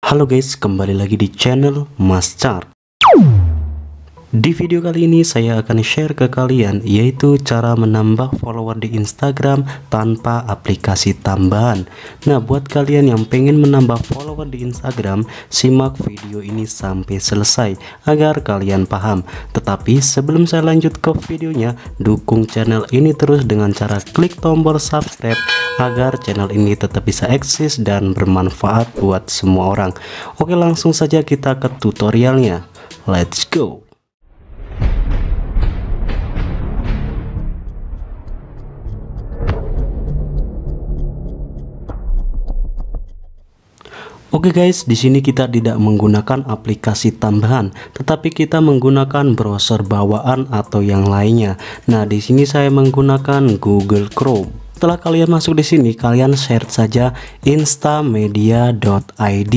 Halo guys, kembali lagi di channel Mas Chart. Di video kali ini saya akan share ke kalian yaitu cara menambah follower di Instagram tanpa aplikasi tambahan. Nah, buat kalian yang pengen menambah follower di Instagram, simak video ini sampai selesai agar kalian paham. Tetapi sebelum saya lanjut ke videonya, dukung channel ini terus dengan cara klik tombol subscribe agar channel ini tetap bisa eksis dan bermanfaat buat semua orang. Oke, langsung saja kita ke tutorialnya. Let's go. Oke guys, di sini kita tidak menggunakan aplikasi tambahan, tetapi kita menggunakan browser bawaan atau yang lainnya. Nah, di sini saya menggunakan Google Chrome. Setelah kalian masuk di sini, kalian search saja instamedia.id.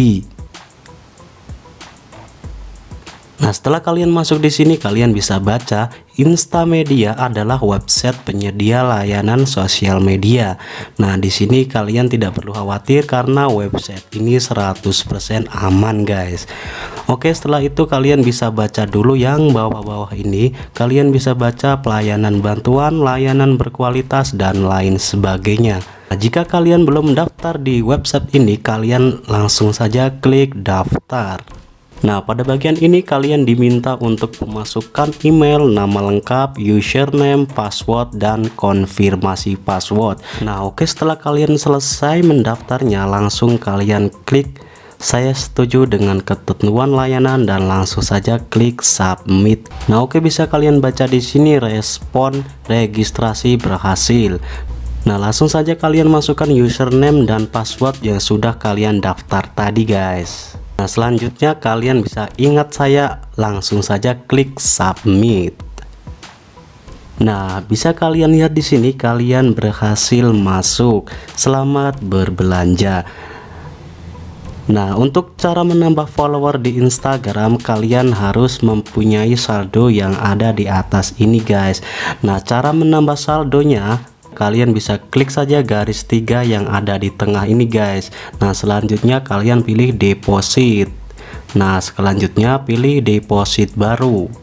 Nah, setelah kalian masuk di sini, kalian bisa baca Instamedia adalah website penyedia layanan sosial media. Nah, di sini kalian tidak perlu khawatir karena website ini 100% aman, guys. Oke, setelah itu kalian bisa baca dulu yang bawah-bawah ini. Kalian bisa baca pelayanan bantuan, layanan berkualitas, dan lain sebagainya. Nah, jika kalian belum daftar di website ini, kalian langsung saja klik daftar. Nah, pada bagian ini kalian diminta untuk memasukkan email, nama lengkap, username, password, dan konfirmasi password. Nah, oke, setelah kalian selesai mendaftarnya, langsung kalian klik saya setuju dengan ketentuan layanan dan langsung saja klik submit. Nah, oke, bisa kalian baca di sini respon registrasi berhasil. Nah, langsung saja kalian masukkan username dan password yang sudah kalian daftar tadi, guys. Nah, selanjutnya kalian bisa ingat saya, langsung saja klik submit. Nah, bisa kalian lihat di sini kalian berhasil masuk. Selamat berbelanja. Nah, untuk cara menambah follower di Instagram, kalian harus mempunyai saldo yang ada di atas ini, guys. Nah, cara menambah saldonya, kalian bisa klik saja garis 3 yang ada di tengah ini, guys. Nah, selanjutnya kalian pilih deposit. Nah, selanjutnya pilih deposit baru.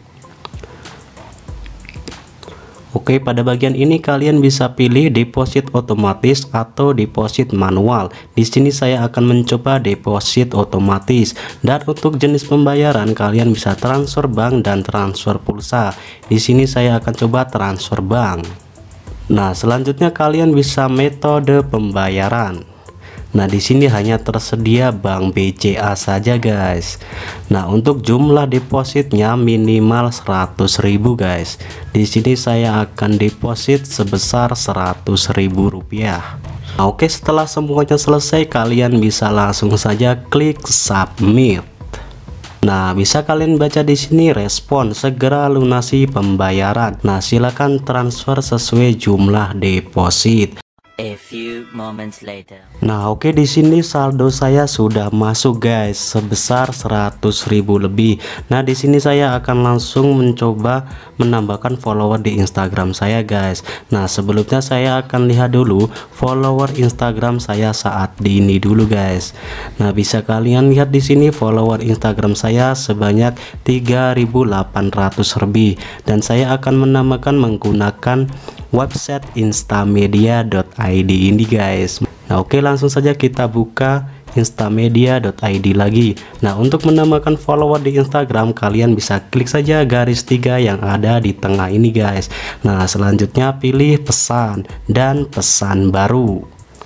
Oke, pada bagian ini kalian bisa pilih deposit otomatis atau deposit manual. Di sini saya akan mencoba deposit otomatis. Dan untuk jenis pembayaran kalian bisa transfer bank dan transfer pulsa. Di sini saya akan coba transfer bank. Nah, selanjutnya kalian bisa metode pembayaran. Nah, di sini hanya tersedia bank BCA saja, guys. Nah, untuk jumlah depositnya minimal 100.000, guys. Di sini saya akan deposit sebesar 100.000 rupiah. Nah, oke, setelah semuanya selesai, kalian bisa langsung saja klik submit. Nah, bisa kalian baca di sini respon segera lunasi pembayaran. Nah, silakan transfer sesuai jumlah deposit. A few moments later. Nah, oke, di sini saldo saya sudah masuk, guys, sebesar 100.000 lebih. Nah, di sini saya akan langsung mencoba menambahkan follower di Instagram saya, guys. Nah, sebelumnya saya akan lihat dulu follower Instagram saya saat ini dulu, guys. Nah, bisa kalian lihat di sini follower Instagram saya sebanyak 3.800 lebih dan saya akan menambahkan menggunakan website instamedia.id ini, guys. Nah, oke, langsung saja kita buka instamedia.id lagi. Nah, untuk menambahkan follower di Instagram, kalian bisa klik saja garis 3 yang ada di tengah ini, guys. Nah, selanjutnya pilih pesan dan pesan baru.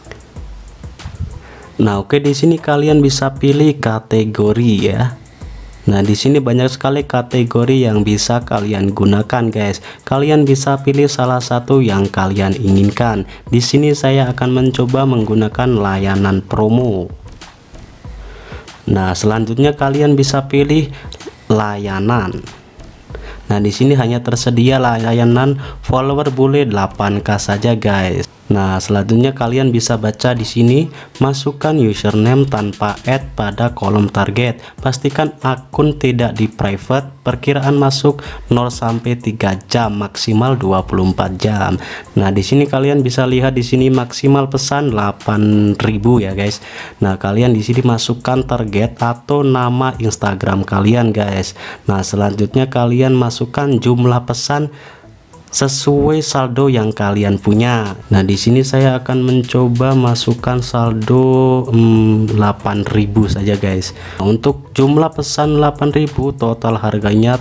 Nah, oke, di sini kalian bisa pilih kategori ya. Nah, di sini banyak sekali kategori yang bisa kalian gunakan, guys. Kalian bisa pilih salah satu yang kalian inginkan. Di sini saya akan mencoba menggunakan layanan promo. Nah, selanjutnya kalian bisa pilih layanan. Nah, di sini hanya tersedia layanan follower bule 8K saja, guys. Nah, selanjutnya kalian bisa baca di sini, masukkan username tanpa add pada kolom target. Pastikan akun tidak di private. Perkiraan masuk 0 sampai 3 jam, maksimal 24 jam. Nah, di sini kalian bisa lihat di sini maksimal pesan 8.000 ya, guys. Nah, kalian di sini masukkan target atau nama Instagram kalian, guys. Nah, selanjutnya kalian masukkan jumlah pesan sesuai saldo yang kalian punya. Nah, di sini saya akan mencoba masukkan saldo 8.000 saja, guys. Untuk jumlah pesan 8.000, total harganya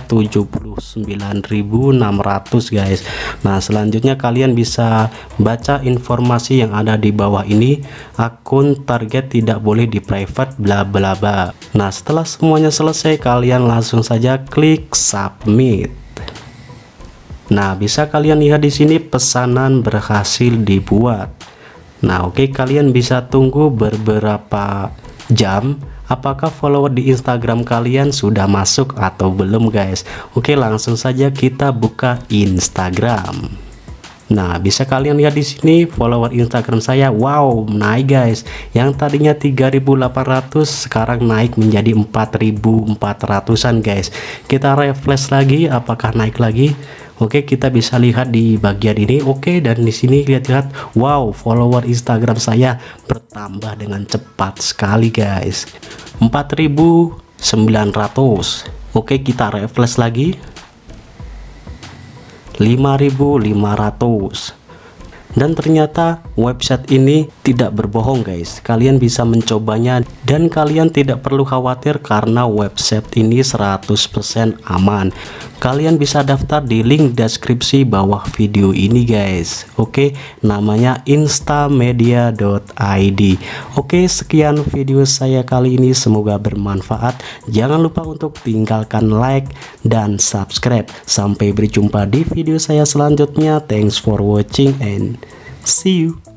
79.600, guys. Nah, selanjutnya kalian bisa baca informasi yang ada di bawah ini. Akun target tidak boleh di private bla bla bla. Nah, setelah semuanya selesai, kalian langsung saja klik submit. Nah, bisa kalian lihat di sini pesanan berhasil dibuat. Nah, oke, kalian bisa tunggu beberapa jam apakah follower di Instagram kalian sudah masuk atau belum, guys. Oke, langsung saja kita buka Instagram. Nah, bisa kalian lihat di sini follower Instagram saya, wow, naik, guys. Yang tadinya 3.800 sekarang naik menjadi 4.400-an, guys. Kita refresh lagi, apakah naik lagi? Oke, kita bisa lihat di bagian ini. Oke, dan di sini lihat-lihat, wow, follower Instagram saya bertambah dengan cepat sekali, guys. 4.900. Oke, kita refresh lagi. 5.500. Dan ternyata website ini tidak berbohong, guys. Kalian bisa mencobanya dan kalian tidak perlu khawatir karena website ini 100% aman. Kalian bisa daftar di link deskripsi bawah video ini, guys. Oke, namanya instamedia.id. Oke, sekian video saya kali ini, semoga bermanfaat. Jangan lupa untuk tinggalkan like dan subscribe. Sampai berjumpa di video saya selanjutnya. Thanks for watching and see you.